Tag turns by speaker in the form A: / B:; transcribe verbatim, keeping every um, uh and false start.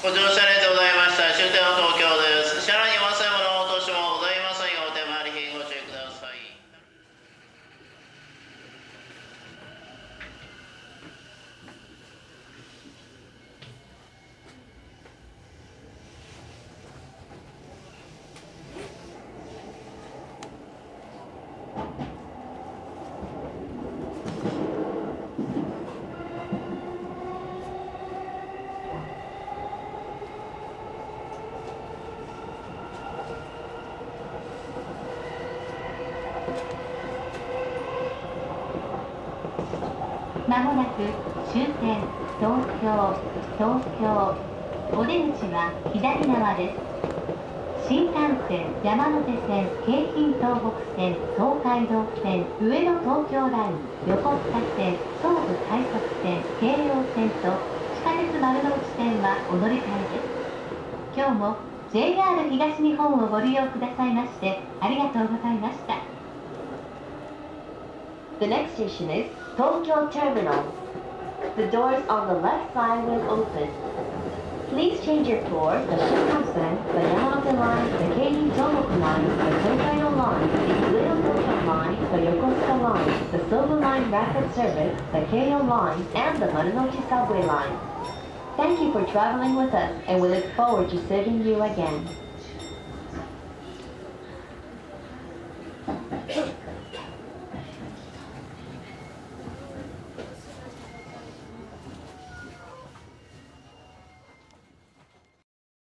A: ご乗車ありがとうございました。終点は東京です。車内にお忘れ物を落としもございませんようお手回り品ご注意ください。
B: まもなく終点東京東京お出口は左側です。新幹線山手線京浜東北線東海道線上野東京ライン横須賀線東武快速線京葉線と地下鉄丸ノ内線はお乗り換えです。今日も ジェイアール 東日本をご利用くださいましてありがとうございました。The next station is Tokyo Terminal. The doors on the left side will open. Please change your floor to the Shinkansen, the Yamanote Line, the Keiji Tohoku Line, the Tokaido Line, the Ueno Tokyo Line, the Yokosuka Line, the Sobu Line Rapid Service, the Keio Line, and the Marunouchi Subway Line. Thank you for traveling with us, and we look forward to serving you again.